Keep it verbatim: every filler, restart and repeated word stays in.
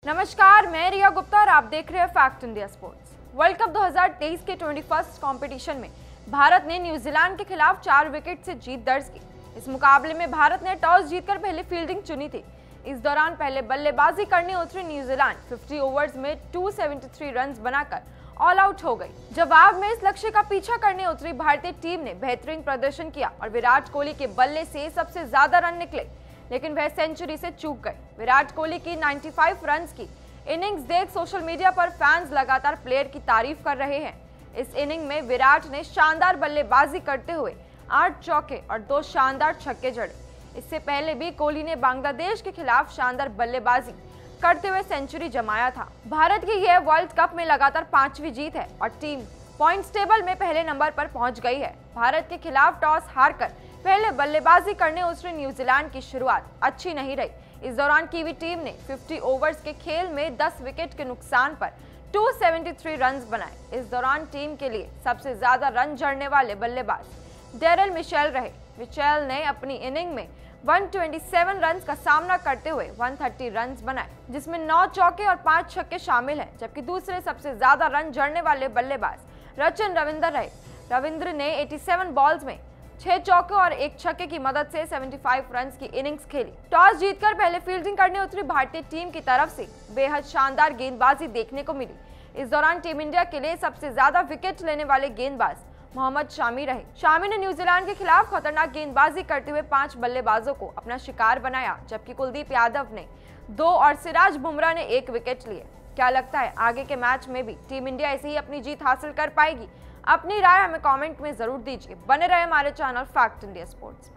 नमस्कार, मैं रिया गुप्ता और आप देख रहे हैं fact India sports. World cup दो हज़ार तेईस के इक्कीसवें कंपटीशन में भारत ने न्यूजीलैंड के खिलाफ चार विकेट से जीत दर्ज की। इस मुकाबले में भारत ने टॉस जीतकर पहले फील्डिंग चुनी थी। इस दौरान पहले बल्लेबाजी करने उतरी न्यूजीलैंड पचास ओवर्स में दो सौ तिहत्तर रन बनाकर ऑल आउट हो गई। जवाब में इस लक्ष्य का पीछा करने उतरी भारतीय टीम ने बेहतरीन प्रदर्शन किया और विराट कोहली के बल्ले से सबसे ज्यादा रन निकले, लेकिन वह सेंचुरी से चूक गए। विराट कोहली की पचानवे रन्स की इनिंग्स देख सोशल मीडिया पर फैंस लगातार प्लेयर की तारीफ कर रहे हैं। इस इनिंग में विराट ने शानदार बल्लेबाजी करते हुए आठ चौके और दो शानदार छक्के जड़े। इससे पहले भी कोहली ने बांग्लादेश के खिलाफ शानदार बल्लेबाजी करते हुए सेंचुरी जमाया था। भारत की यह वर्ल्ड कप में लगातार पांचवी जीत है और टीम पॉइंट्स टेबल में पहले नंबर पर पहुंच गई है। भारत के खिलाफ टॉस हारकर पहले बल्लेबाजी करने उतरी न्यूजीलैंड की शुरुआत अच्छी नहीं रही। इस दौरान कीवी टीम ने पचास ओवर्स के खेल में दस विकेट के नुकसान पर दो सौ तिहत्तर रन बनाए। इस दौरान टीम के लिए सबसे ज्यादा रन जड़ने वाले बल्लेबाज डेरिल मिशेल रहे। मिशेल ने अपनी इनिंग में एक सौ सत्ताईस रन का सामना करते हुए एक सौ तीस रन बनाए, जिसमें नौ चौके और पांच छक्के शामिल हैं, जबकि दूसरे सबसे ज्यादा रन जड़ने वाले बल्लेबाज रचिन रविंद्र रहे। रविंद्र ने सत्तासी बॉल्स में छह चौके और एक छक्के की मदद से पचहत्तर रन की इनिंग्स खेली। टॉस जीतकर पहले फील्डिंग करने उतरी भारतीय टीम की तरफ से बेहद शानदार गेंदबाजी देखने को मिली। इस दौरान टीम इंडिया के लिए सबसे ज्यादा विकेट लेने वाले गेंदबाज मोहम्मद शामी रहे। शामी ने न्यूजीलैंड के खिलाफ खतरनाक गेंदबाजी करते हुए पांच बल्लेबाजों को अपना शिकार बनाया, जबकि कुलदीप यादव ने दो और सिराज बुमराह ने एक विकेट लिए। क्या लगता है आगे के मैच में भी टीम इंडिया ऐसे ही अपनी जीत हासिल कर पाएगी? अपनी राय हमें कमेंट में जरूर दीजिए। बने रहे हमारे चैनल फैक्ट इंडिया स्पोर्ट्स।